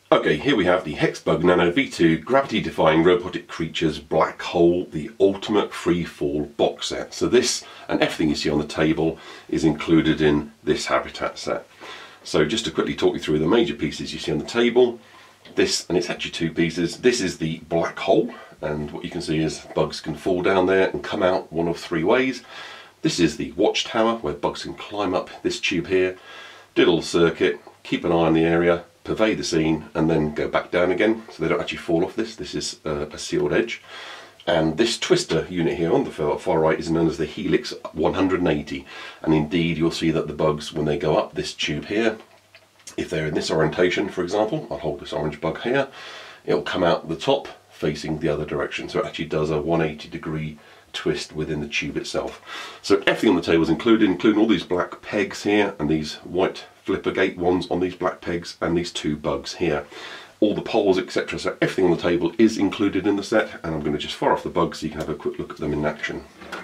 Okay, here we have the Hexbug Nano V2 Gravity-Defying Robotic Creatures Black Hole, the Ultimate Free Fall box set. So this and everything you see on the table is included in this habitat set. So just to quickly talk you through the major pieces you see on the table, this, and it's actually two pieces, this is the black hole, and what you can see is bugs can fall down there and come out one of three ways. This is the watchtower, where bugs can climb up this tube here, do a little circuit, keep an eye on the area, pervade the scene, and then go back down again, so they don't actually fall off this. This is a sealed edge. And this twister unit here on the far right is known as the Helix 180. And indeed, you'll see that the bugs, when they go up this tube here, if they're in this orientation, for example, I'll hold this orange bug here, it'll come out the top facing the other direction. So it actually does a 180-degree twist within the tube itself. So everything on the table is included, including all these black pegs here and these white flipper gate ones on these black pegs and these two bugs here. All the poles, etc. So everything on the table is included in the set, and I'm going to just fire off the bugs so you can have a quick look at them in action.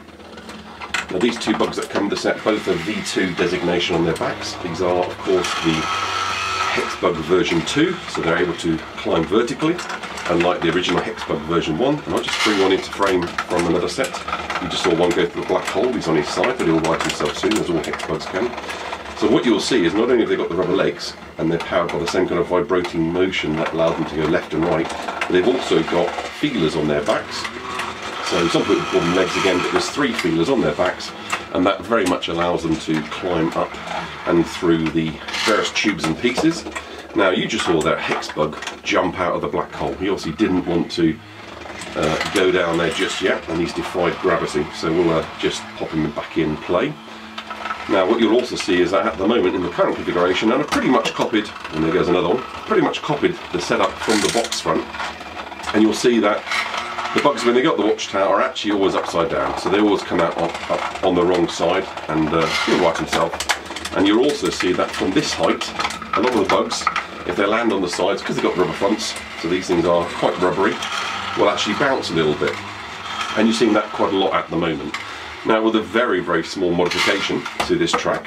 Now these two bugs that come in the set both have V2 designation on their backs. These are of course the Hexbug version 2, so they're able to climb vertically, unlike the original Hexbug version 1. And I'll just bring one into frame from another set. You just saw one go through the black hole, he's on his side, but he'll right himself soon, as all Hexbugs can. So what you'll see is not only have they got the rubber legs, and they're powered by the same kind of vibrating motion that allows them to go left and right, but they've also got feelers on their backs. So some people call them legs again, but there's 3 feelers on their backs, and that very much allows them to climb up and through the various tubes and pieces. Now you just saw that Hexbug jump out of the black hole. He obviously didn't want to go down there just yet, and he's defied gravity, so we'll just pop him back in play. Now what you'll also see is that at the moment in the current configuration, and I've pretty much copied, and there goes another one, pretty much copied the setup from the box front, and you'll see that the bugs, when they got the watchtower, are actually always upside down, so they always come out up on the wrong side, and he'll right himself. And you'll also see that from this height, a lot of the bugs, if they land on the sides, because they've got rubber fronts, so these things are quite rubbery, will actually bounce a little bit. And you're seeing that quite a lot at the moment. Now with a very, very small modification to this track,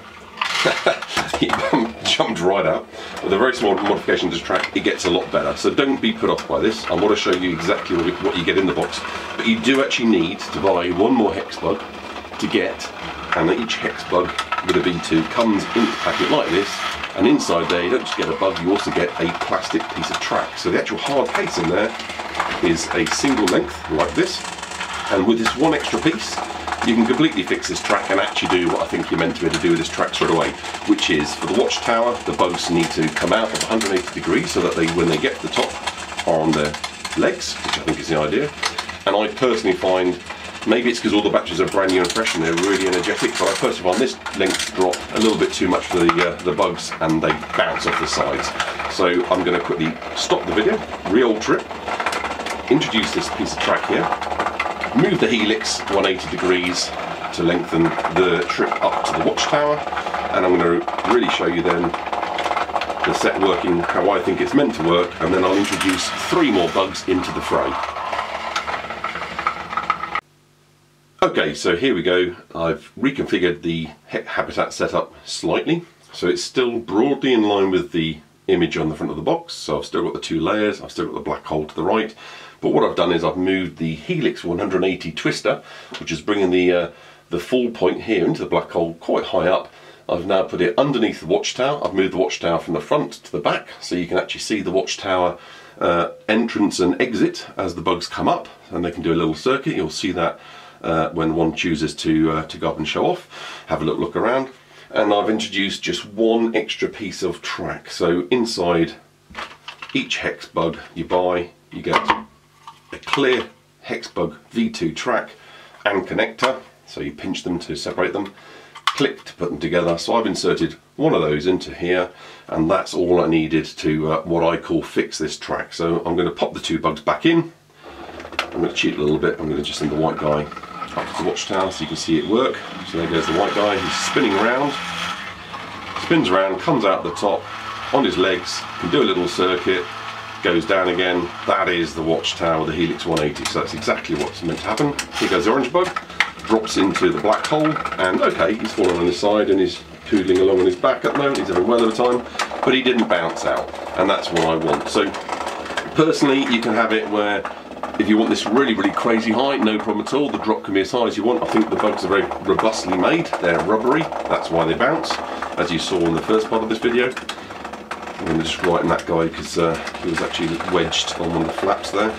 he jumped right out. With a very small modification to this track, it gets a lot better. So don't be put off by this. I want to show you exactly what you get in the box. But you do actually need to buy one more Hexbug to get, and each Hexbug with a V2 comes in the packet like this. And inside there, you don't just get a bug, you also get a plastic piece of track. So the actual hard case in there is a single length like this. And with this one extra piece, you can completely fix this track and actually do what I think you're meant to be able to do with this track straight away, which is for the watchtower, the bugs need to come out of 180 degrees so that they, when they get to the top, are on their legs, which I think is the idea. And I personally find, maybe it's because all the batches are brand new and fresh and they're really energetic, but I personally find this length drop a little bit too much for the bugs, and they bounce off the sides. So I'm going to quickly stop the video, re-alter it, introduce this piece of track here, move the Helix 180 degrees to lengthen the trip up to the watchtower, and I'm going to really show you then the set working how I think it's meant to work, and then I'll introduce 3 more bugs into the fray. Okay, so here we go. I've reconfigured the habitat setup slightly, so it's still broadly in line with the image on the front of the box. So I've still got the 2 layers, I've still got the black hole to the right, but what I've done is I've moved the Helix 180 twister, which is bringing the fall point here into the black hole quite high up. I've now put it underneath the watchtower. I've moved the watchtower from the front to the back, so you can actually see the watchtower entrance and exit as the bugs come up, and they can do a little circuit. You'll see that when one chooses to go up and show off, have a look around. And I've introduced just one extra piece of track. So inside each Hexbug you buy, you get a clear Hexbug V2 track and connector. So you pinch them to separate them, click to put them together. So I've inserted one of those into here, and that's all I needed to what I call fix this track. So I'm going to pop the 2 bugs back in. I'm going to cheat a little bit. I'm going to just send the white guy up to the watchtower so you can see it work. So there goes the white guy. He's spinning around, spins around, comes out the top on his legs, can do a little circuit, goes down again. That is the watchtower, the Helix 180. So that's exactly what's meant to happen. Here goes the orange bug, drops into the black hole, and okay, he's fallen on his side and he's poodling along on his back at the moment. He's having well of a time. but he didn't bounce out, and that's what I want. So personally, you can have it where if you want this really, really crazy height, no problem at all. The drop can be as high as you want. I think the bugs are very robustly made. They're rubbery, that's why they bounce, as you saw in the first part of this video. I'm going to just widen that guy because he was actually wedged on one of the flaps there.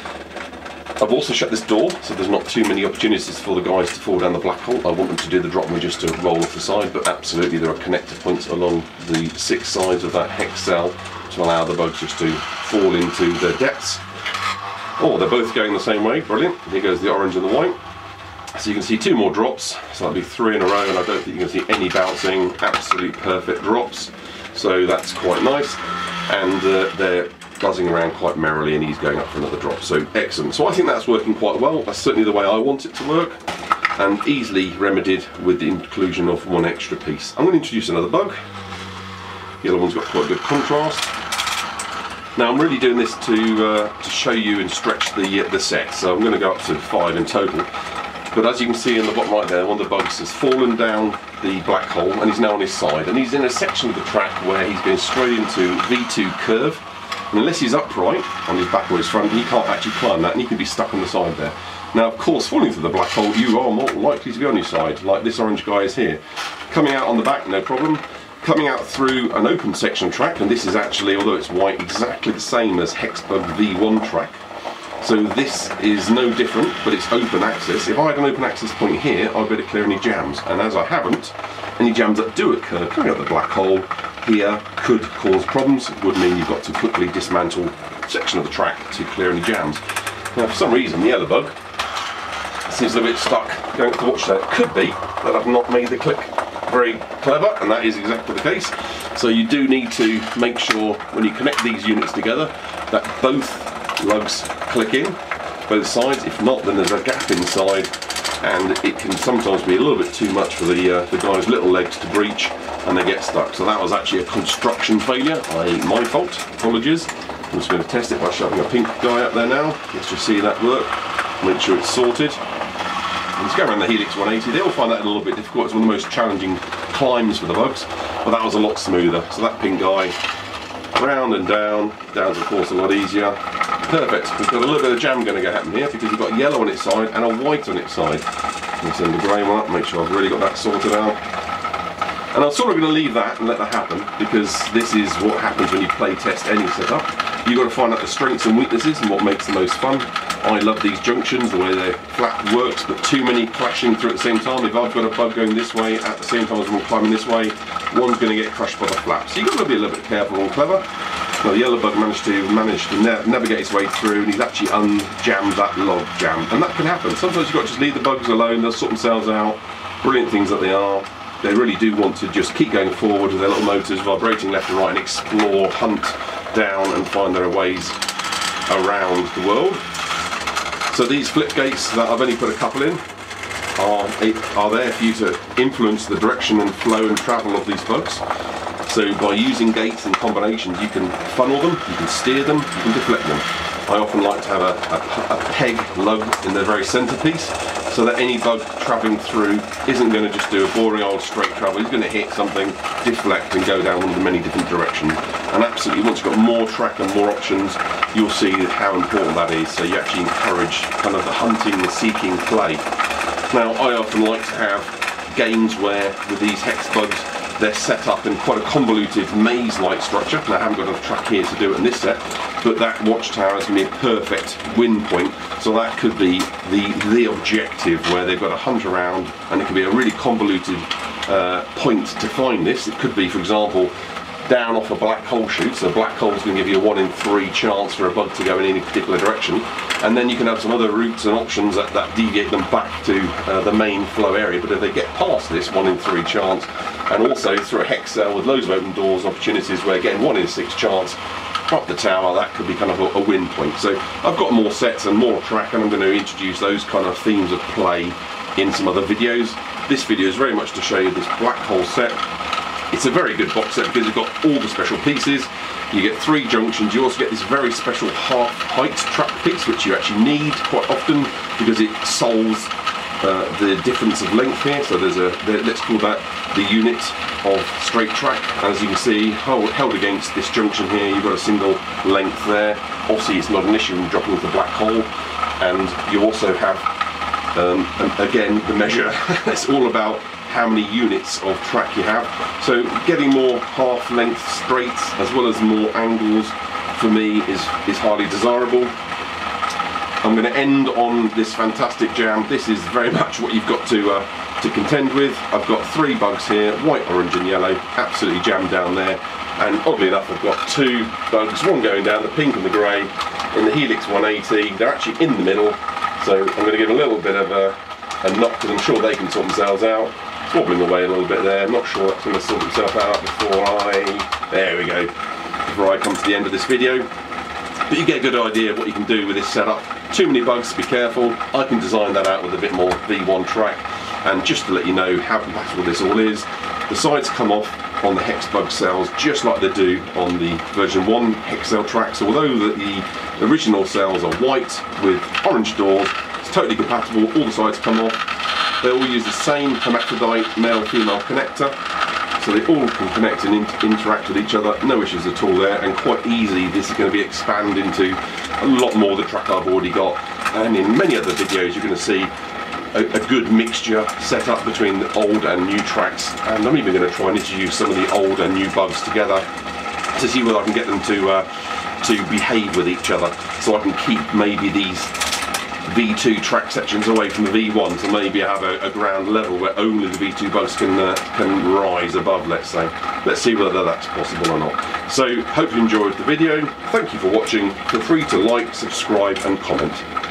I've also shut this door, so there's not too many opportunities for the guys to fall down the black hole. I want them to do the drop and just to roll off the side, but absolutely there are connector points along the 6 sides of that hex cell to allow the bugs just to fall into their depths. Oh, they're both going the same way, brilliant. Here goes the orange and the white. So you can see 2 more drops, so that'll be 3 in a row, and I don't think you can see any bouncing, absolute perfect drops. So that's quite nice, and they're buzzing around quite merrily, and he's going up for another drop, so excellent. So I think that's working quite well. That's certainly the way I want it to work, and easily remedied with the inclusion of 1 extra piece. I'm going to introduce another bug. The other one's got quite good contrast. Now I'm really doing this to show you and stretch the set, so I'm going to go up to 5 in total. But as you can see in the bottom right there, one of the bugs has fallen down the black hole and he's now on his side, and he's in a section of the track where he's going straight into V2 curve, and unless he's upright on his back or his front, he can't actually climb that, and he can be stuck on the side there. Now of course, falling through the black hole, you are more likely to be on your side, like this orange guy is here. Coming out on the back, no problem. Coming out through an open section track, and this is actually, although it's white, exactly the same as Hexbug V1 track. So this is no different, but it's open access. If I had an open access point here, I'd better clear any jams, and as I haven't, any jams that do occur coming out the black hole here could cause problems. It would mean you've got to quickly dismantle a section of the track to clear any jams. Now for some reason the yellow bug seems a bit stuck going to watch that. It could be that I've not made the click very clever, and that is exactly the case. So you do need to make sure when you connect these units together that both lugs click in, both sides. If not, then there's a gap inside, and it can sometimes be a little bit too much for the guy's little legs to breach, and they get stuck. So that was actually a construction failure, i.e. my fault, apologies. I'm just going to test it by shoving a pink guy up there now. Let's just see that work, make sure it's sorted. Let's go around the Helix 180. They all find that a little bit difficult. It's one of the most challenging climbs for the bugs, but that was a lot smoother. So that pink guy, round and down, down's of course a lot easier. Perfect. We've got a little bit of jam going to happen here because we've got yellow on its side and a white on its side. Let's send the grey one up, make sure I've really got that sorted out. And I'm sort of going to leave that and let that happen, because this is what happens when you play test any setup. You've got to find out the strengths and weaknesses and what makes the most fun. I love these junctions, the way their flap works, but too many clashing through at the same time. If I've got a bug going this way at the same time as one climbing this way, one's going to get crushed by the flap. So you've got to be a little bit careful and clever. Now the yellow bug managed to navigate his way through, and he's actually unjammed that log jam, and that can happen. Sometimes you've got to just leave the bugs alone, they'll sort themselves out. Brilliant things that they are. They really do want to just keep going forward with their little motors, vibrating left and right, and explore, hunt down and find their ways around the world. So these flip gates that I've only put a couple in are there for you to influence the direction and flow and travel of these bugs. So by using gates and combinations, you can funnel them, you can steer them, you can deflect them. I often like to have a peg lug in the very centerpiece, so that any bug travelling through isn't going to just do a boring old straight travel. He's going to hit something, deflect, and go down one of the many different directions. And absolutely, once you've got more track and more options, you'll see how important that is. So you actually encourage kind of the hunting, the seeking play. Now, I often like to have games where, with these hex bugs, they're set up in quite a convoluted maze-like structure. Now I haven't got enough track here to do it in this set, but that watchtower is going to be a perfect win point. So that could be the objective, where they've got to hunt around, and it could be a really convoluted point to find this. It could be, for example, down off a black hole chute. So a black hole is going to give you a 1 in 3 chance for a bug to go in any particular direction, and then you can have some other routes and options that deviate them back to the main flow area. But if they get past this 1 in 3 chance, and also through a hex cell with loads of open doors opportunities where again 1 in 6 chance up the tower, that could be kind of a win point. So I've got more sets and more track, and I'm going to introduce those kind of themes of play in some other videos. This video is very much to show you this black hole set. It's a very good box set because it's got all the special pieces. You get 3 junctions. You also get this very special half height track piece, which you actually need quite often because it solves the difference of length here. So there's let's call that the unit of straight track. As you can see, held against this junction here, you've got a single length there. Obviously it's not an issue when you're dropping into the black hole, and you also have again the measure. It's all about how many units of track you have. So getting more half length straights as well as more angles for me is highly desirable. I'm going to end on this fantastic jam. This is very much what you've got to contend with. I've got 3 bugs here, white, orange and yellow, absolutely jammed down there. And oddly enough, I've got 2 bugs, one going down, the pink and the grey, in the Helix 180. They're actually in the middle, so I'm going to give a little bit of a knock, because I'm sure they can sort themselves out. It's wobbling away a little bit there. I'm not sure that's going to sort itself out there we go, before I come to the end of this video. But you get a good idea of what you can do with this setup. Too many bugs, be careful. I can design that out with a bit more V1 track. And just to let you know how compatible this all is, the sides come off on the Hexbug cells just like they do on the version 1 hex cell tracks. Although the original cells are white with orange doors, it's totally compatible. All the sides come off. They all use the same hermaphrodite male-female connector, so they all can connect and interact with each other. No issues at all there, and quite easy this is going to be expanded into a lot more the track I've already got. And in many other videos you're going to see a good mixture set up between the old and new tracks, and I'm even going to try and introduce some of the old and new bugs together to see whether I can get them to behave with each other, so I can keep maybe these V2 track sections away from the V1, so maybe I have a ground level where only the V2 bugs can rise above, let's say. Let's see whether that's possible or not. So, hope you enjoyed the video. Thank you for watching. Feel free to like, subscribe and comment.